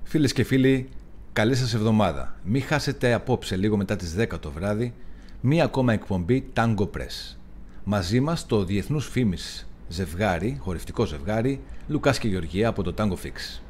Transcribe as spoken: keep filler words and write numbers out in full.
Φίλες και φίλοι, καλή σας εβδομάδα. Μην χάσετε απόψε, λίγο μετά τις δέκα το βράδυ, μία ακόμα εκπομπή Tango Press. Μαζί μας το διεθνούς φήμης ζευγάρι, χορευτικό ζευγάρι, Λουκάς και Γεωργία από το Tango Fix.